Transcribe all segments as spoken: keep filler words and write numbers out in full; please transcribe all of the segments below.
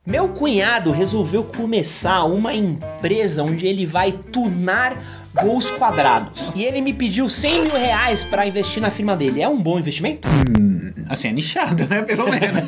Meu cunhado resolveu começar uma empresa onde ele vai tunar gols quadrados. E ele me pediu cem mil reais pra investir na firma dele. É um bom investimento? Hum, assim, é nichado, né? Pelo menos.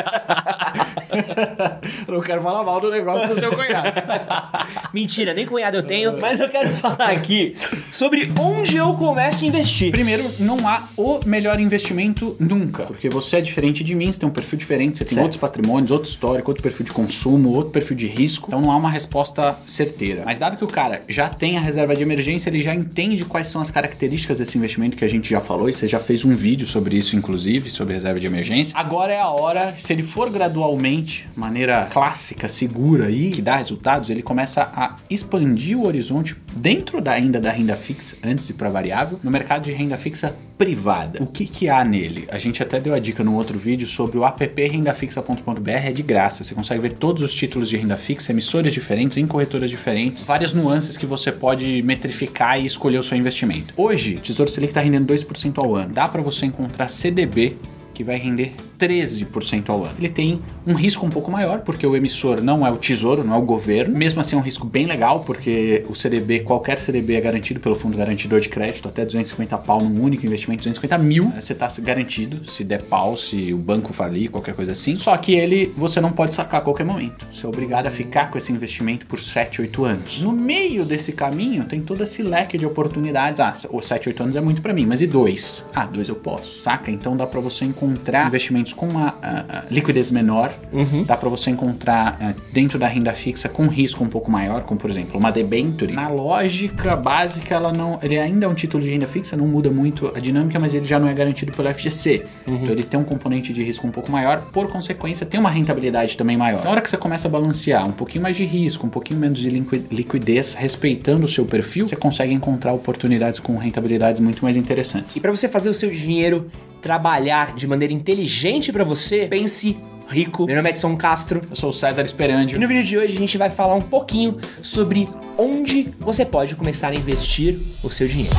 Não quero falar mal do negócio do seu cunhado. Mentira, nem cunhado eu tenho, mas eu quero falar aqui sobre onde eu começo a investir. Primeiro, não há o melhor investimento nunca. Porque você é diferente de mim, você tem um perfil diferente, você tem certo. outros patrimônios, outro histórico, outro perfil de consumo, outro perfil de risco. Então não há uma resposta certeira. Mas dado que o cara já tem a reserva de emergência, ele já entende quais são as características desse investimento que a gente já falou, e você já fez um vídeo sobre isso, inclusive, sobre reserva de emergência. Agora é a hora, se ele for gradualmente, maneira clássica, segura e que dá resultados, ele começa a expandir o horizonte dentro da, ainda da renda fixa, antes de ir para variável, no mercado de renda fixa privada. O que que há nele? A gente até deu a dica no outro vídeo sobre o app renda fixa ponto com ponto br, é de graça. Você consegue ver todos os títulos de renda fixa, emissoras diferentes, em corretoras diferentes, várias nuances que você pode metrificar e escolher o seu investimento. Hoje, o Tesouro Selic está rendendo dois por cento ao ano. Dá para você encontrar C D B que vai render treze por cento ao ano. Ele tem um risco um pouco maior, porque o emissor não é o tesouro, não é o governo. Mesmo assim é um risco bem legal, porque o C D B, qualquer C D B é garantido pelo fundo garantidor de crédito, até duzentos e cinquenta pau num único investimento, duzentos e cinquenta mil, você está garantido, se der pau, se o banco falir, qualquer coisa assim. Só que ele, você não pode sacar a qualquer momento. Você é obrigado a ficar com esse investimento por sete, oito anos. No meio desse caminho, tem todo esse leque de oportunidades. Ah, sete, oito anos é muito pra mim, mas e dois? Ah, dois eu posso, saca? Então dá pra você encontrar investimentos com uma uh, uh, liquidez menor, uhum. Dá para você encontrar uh, dentro da renda fixa com risco um pouco maior, como por exemplo uma debenture. Na lógica básica, ela não, ele ainda é um título de renda fixa, não muda muito a dinâmica, mas ele já não é garantido pelo F G C. Uhum. Então ele tem um componente de risco um pouco maior, por consequência tem uma rentabilidade também maior. Na hora que você começa a balancear um pouquinho mais de risco, um pouquinho menos de liquidez, respeitando o seu perfil, você consegue encontrar oportunidades com rentabilidades muito mais interessantes. E para você fazer o seu dinheiro trabalhar de maneira inteligente para você, pense rico. Meu nome é Edson Castro. Eu sou o César Esperandio. E no vídeo de hoje a gente vai falar um pouquinho sobre onde você pode começar a investir o seu dinheiro.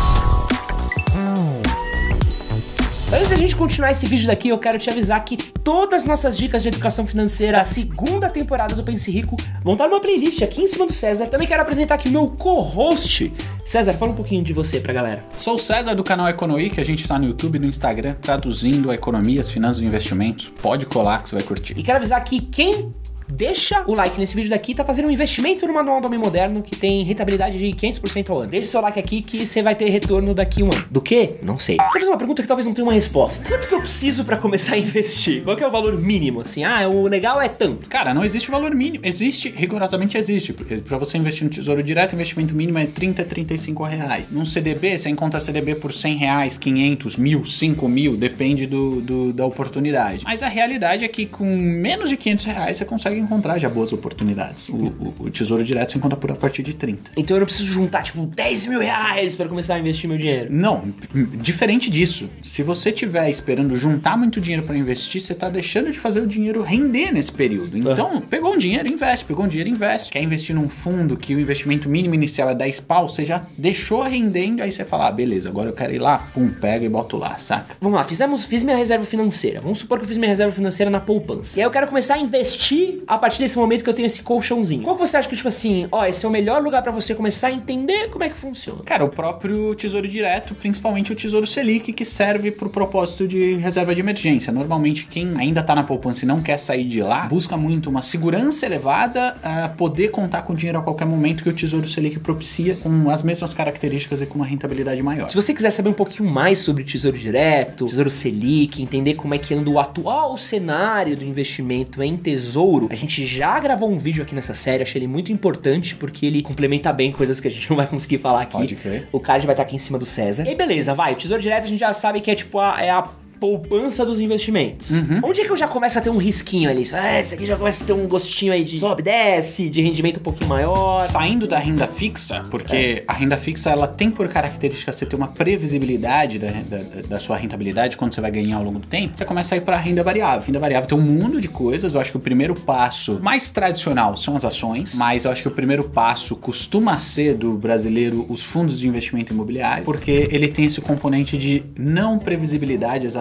Antes da gente continuar esse vídeo daqui, eu quero te avisar que todas as nossas dicas de educação financeira, a segunda temporada do Pense Rico, vão estar numa playlist aqui em cima do César. Também quero apresentar aqui o meu co-host. César, fala um pouquinho de você pra galera. Sou o César do canal Economy, que a gente tá no YouTube e no Instagram, traduzindo a economia, as finanças e investimentos. Pode colar que você vai curtir. E quero avisar que quem deixa o like nesse vídeo daqui, tá fazendo um investimento no Manual do Homem Moderno que tem rentabilidade de quinhentos por cento ao ano. Deixa seu like aqui que você vai ter retorno daqui a um ano. Do quê? Não sei. Quero fazer uma pergunta que talvez não tenha uma resposta. Quanto que eu preciso pra começar a investir? Qual que é o valor mínimo? Assim, ah, o legal é tanto. Cara, não existe valor mínimo. Existe, rigorosamente existe. Pra você investir no Tesouro Direto, o investimento mínimo é trinta, trinta e cinco reais. Num C D B, você encontra C D B por cem reais, quinhentos, mil, cinco mil, depende do, do, da oportunidade. Mas a realidade é que com menos de quinhentos reais você consegue encontrar já boas oportunidades. O, o, o Tesouro Direto se encontra por a partir de trinta. Então eu não preciso juntar, tipo, dez mil reais para começar a investir meu dinheiro? Não, diferente disso. Se você estiver esperando juntar muito dinheiro para investir, você tá deixando de fazer o dinheiro render nesse período. Então, ah. pegou um dinheiro, investe. Pegou um dinheiro, investe. Quer investir num fundo que o investimento mínimo inicial é dez pau, você já deixou rendendo, aí você fala, ah, beleza, agora eu quero ir lá, pum, pega e boto lá, saca? Vamos lá, fizemos, fiz minha reserva financeira. Vamos supor que eu fiz minha reserva financeira na poupança. E aí eu quero começar a investir a partir desse momento que eu tenho esse colchãozinho. Qual você acha que, tipo assim, ó, esse é o melhor lugar pra você começar a entender como é que funciona? Cara, o próprio Tesouro Direto, principalmente o Tesouro Selic, que serve pro propósito de reserva de emergência. Normalmente, quem ainda tá na poupança e não quer sair de lá, busca muito uma segurança elevada, a poder contar com dinheiro a qualquer momento que o Tesouro Selic propicia, com as mesmas características e com uma rentabilidade maior. Se você quiser saber um pouquinho mais sobre o Tesouro Direto, Tesouro Selic, entender como é que anda o atual cenário do investimento em tesouro, a gente já gravou um vídeo aqui nessa série, achei ele muito importante porque ele complementa bem coisas que a gente não vai conseguir falar aqui. Pode crer. O card vai estar aqui em cima do César. E aí, beleza, vai. O Tesouro Direto a gente já sabe que é tipo a, é a poupança dos investimentos. Uhum. Onde é que eu já começo a ter um risquinho ali? Ah, esse aqui já começa a ter um gostinho aí de sobe, desce, de rendimento um pouquinho maior. Saindo da renda fixa, porque é. a renda fixa ela tem por característica você ter uma previsibilidade da, da, da sua rentabilidade quando você vai ganhar ao longo do tempo, você começa a ir para a renda variável. Renda variável tem um mundo de coisas, eu acho que o primeiro passo mais tradicional são as ações, mas eu acho que o primeiro passo costuma ser do brasileiro os fundos de investimento imobiliário, porque ele tem esse componente de não previsibilidade exatamente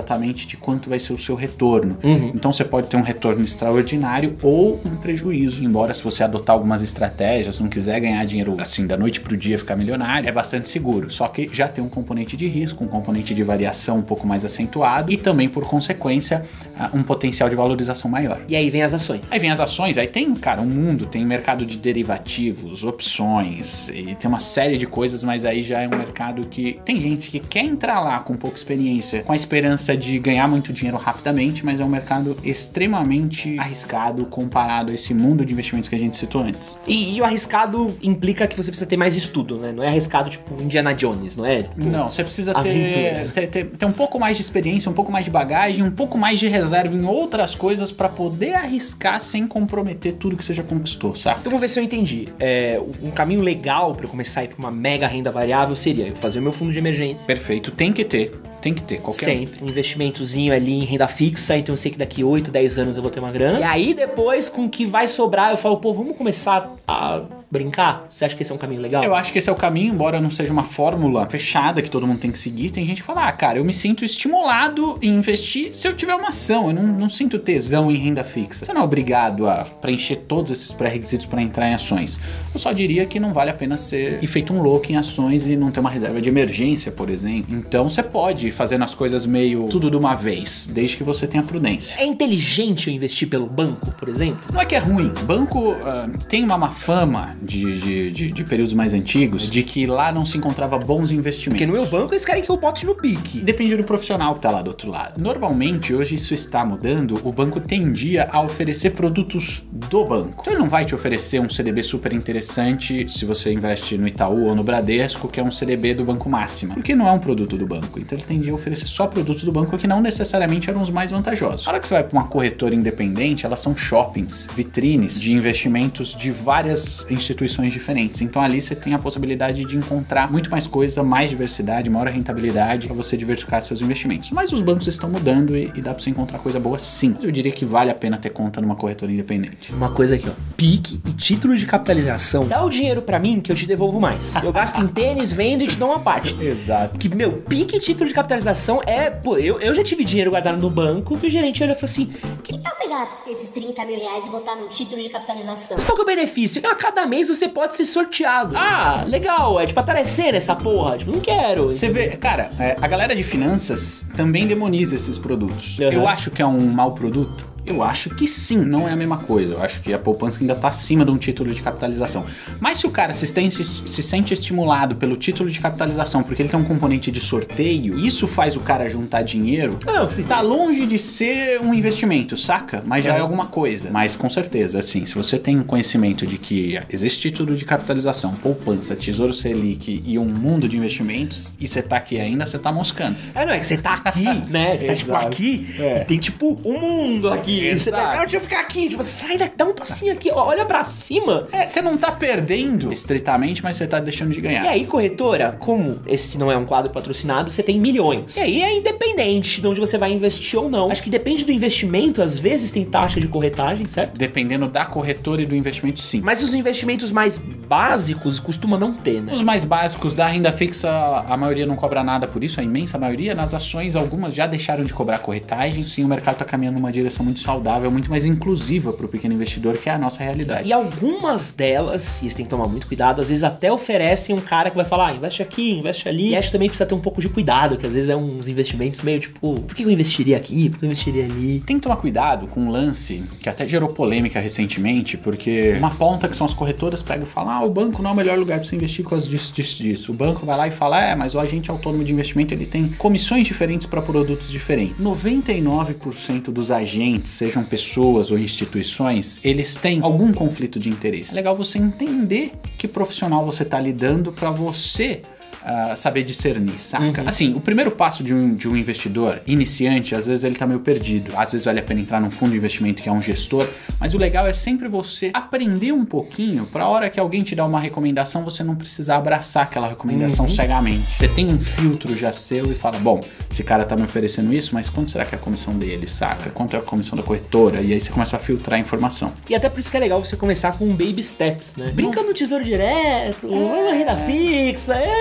exatamente de quanto vai ser o seu retorno. Uhum. Então você pode ter um retorno extraordinário ou um prejuízo, embora se você adotar algumas estratégias, não quiser ganhar dinheiro assim da noite pro dia ficar milionário, é bastante seguro. Só que já tem um componente de risco, um componente de variação um pouco mais acentuado e também, por consequência, um potencial de valorização maior. E aí vem as ações. Aí vem as ações, aí tem, cara, um mundo, tem mercado de derivativos, opções, e tem uma série de coisas, mas aí já é um mercado que tem gente que quer entrar lá com pouca experiência, com a esperança de ganhar muito dinheiro rapidamente, mas é um mercado extremamente arriscado comparado a esse mundo de investimentos que a gente citou antes. E, e o arriscado implica que você precisa ter mais estudo, né? Não é arriscado tipo Indiana Jones, não é? Tipo, não, você precisa ter, ter, ter, ter um pouco mais de experiência, um pouco mais de bagagem, um pouco mais de reserva em outras coisas para poder arriscar sem comprometer tudo que você já conquistou, sabe? Então vamos ver se eu entendi. É, um caminho legal para eu começar a ir para uma mega renda variável seria eu fazer o meu fundo de emergência. Perfeito, tem que ter. Tem que ter, qualquer Sempre. Um investimentozinho ali em renda fixa, então eu sei que daqui oito, dez anos eu vou ter uma grana. E aí depois, com o que vai sobrar, eu falo, pô, vamos começar a brincar? Você acha que esse é um caminho legal? Eu acho que esse é o caminho, embora não seja uma fórmula fechada que todo mundo tem que seguir. Tem gente que fala, ah, cara, eu me sinto estimulado em investir se eu tiver uma ação. Eu não, não sinto tesão em renda fixa. Você não é obrigado a preencher todos esses pré-requisitos para entrar em ações. Eu só diria que não vale a pena ser e feito um louco em ações e não ter uma reserva de emergência, por exemplo. Então você pode fazendo as coisas meio tudo de uma vez, desde que você tenha prudência. É inteligente eu investir pelo banco, por exemplo? Não é que é ruim. Banco uh, tem uma má fama de, de, de, de períodos mais antigos, de que lá não se encontrava bons investimentos. Porque no meu banco eles querem que eu bote no pique. Depende do profissional que tá lá do outro lado. Normalmente, hoje isso está mudando, o banco tendia a oferecer produtos do banco. Então ele não vai te oferecer um C D B super interessante se você investe no Itaú ou no Bradesco, que é um C D B do Banco Máxima, porque não é um produto do banco. Então ele tendia a oferecer só produtos do banco que não necessariamente eram os mais vantajosos. Na hora que você vai para uma corretora independente, elas são shoppings, vitrines de investimentos de várias instituições diferentes. Então ali você tem a possibilidade de encontrar muito mais coisa, mais diversidade, maior rentabilidade para você diversificar seus investimentos. Mas os bancos estão mudando e, e dá para você encontrar coisa boa sim. Mas eu diria que vale a pena ter conta numa corretora independente. Uma coisa aqui, ó. Pique e título de capitalização. Dá o dinheiro para mim que eu te devolvo mais. Eu gasto em tênis, vendo e te dou uma parte. Exato. Que, meu, pique e título de capitalização é... Pô, eu, eu já tive dinheiro guardado no banco que o gerente olhou e falou assim... Que tal pegar esses trinta mil reais e botar num título de capitalização? Mas qual que é o benefício? A cada mês você pode ser sorteado. Ah, legal. É tipo a telecena essa porra. Tipo, não quero. Você vê, cara, é, a galera de finanças também demoniza esses produtos. Uhum. Eu acho que é um mau produto. Eu acho que sim, não é a mesma coisa. Eu acho que a poupança ainda está acima de um título de capitalização. Mas se o cara se, tem, se, se sente estimulado pelo título de capitalização porque ele tem um componente de sorteio, isso faz o cara juntar dinheiro, não, sim. Tá longe de ser um investimento, saca? Mas já é. é alguma coisa. Mas com certeza, assim, se você tem um conhecimento de que existe título de capitalização, poupança, tesouro Selic e um mundo de investimentos, e você tá aqui ainda, você tá moscando. Ah, não, é que você tá aqui, né? Você tá tipo aqui é. e tem tipo um mundo aqui. Você tá, não, deixa eu ficar aqui. Tipo, sai daqui, dá um passinho aqui, ó, olha pra cima. É, você não tá perdendo estritamente, mas você tá deixando de ganhar. E aí, corretora, como esse não é um quadro patrocinado, você tem milhões. E aí é independente de onde você vai investir ou não. Acho que depende do investimento, às vezes tem taxa de corretagem, certo? Dependendo da corretora e do investimento, sim. Mas os investimentos mais básicos costuma não ter, né? Os mais básicos da renda fixa, a maioria não cobra nada por isso, a imensa maioria. Nas ações, algumas já deixaram de cobrar corretagem. Sim, o mercado tá caminhando numa direção muito saudável, muito mais inclusiva para o pequeno investidor, que é a nossa realidade. E algumas delas, e você tem que tomar muito cuidado, às vezes até oferecem um cara que vai falar, ah, investe aqui, investe ali. E acho que também precisa ter um pouco de cuidado, que às vezes é uns investimentos meio tipo, por que eu investiria aqui, por que eu investiria ali? Tem que tomar cuidado com um lance que até gerou polêmica recentemente, porque uma ponta que são as corretoras pega e fala, ah, o banco não é o melhor lugar para você investir por causa disso, disso, disso. O banco vai lá e fala, é, mas o agente autônomo de investimento, ele tem comissões diferentes para produtos diferentes. noventa e nove por cento dos agentes, sejam pessoas ou instituições, eles têm algum conflito de interesse. É legal você entender que profissional você está lidando para você Uh, saber discernir, saca? Uhum. Assim, o primeiro passo de um, de um investidor iniciante, às vezes ele tá meio perdido. Às vezes vale a pena entrar num fundo de investimento que é um gestor, mas o legal é sempre você aprender um pouquinho pra hora que alguém te dá uma recomendação, você não precisar abraçar aquela recomendação uhum. cegamente. Você tem um filtro já seu e fala, bom, esse cara tá me oferecendo isso, mas quanto será que é a comissão dele, saca? Quanto é a comissão da corretora? E aí você começa a filtrar a informação. E até por isso que é legal você começar com baby steps, né? Brinca no tesouro direto, vai na renda fixa, é...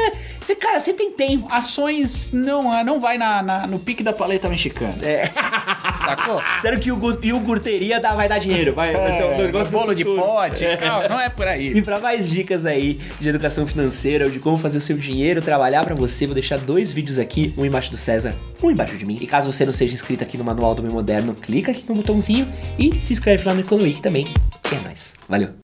Você, cara, você tem tempo. Ações não, não vai na, na- no pique da paleta mexicana. É. Sacou? Sério que o iogurteria dá, vai dar dinheiro, vai, vai ser um negócio do bolo de futuro. pote, calma, não é por aí. E pra mais dicas aí de educação financeira ou de como fazer o seu dinheiro trabalhar pra você, vou deixar dois vídeos aqui, um embaixo do César, um embaixo de mim. E caso você não seja inscrito aqui no Manual do Homem Moderno, clica aqui no botãozinho e se inscreve lá no Economic também. E é nóis. Valeu.